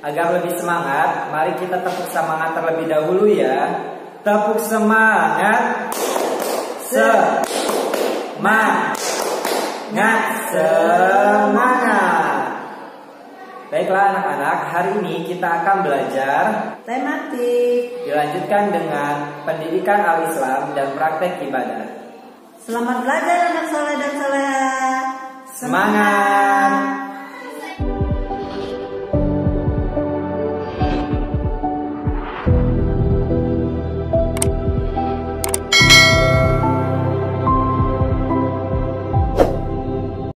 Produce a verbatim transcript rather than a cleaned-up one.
Agar lebih semangat, mari kita tepuk semangat terlebih dahulu ya. Tepuk semangat. Semangat. Semangat. Baiklah anak-anak, hari ini kita akan belajar tematik. Dilanjutkan dengan pendidikan al-Islam dan praktek ibadah. Selamat belajar anak soleh dan soleha. Semangat.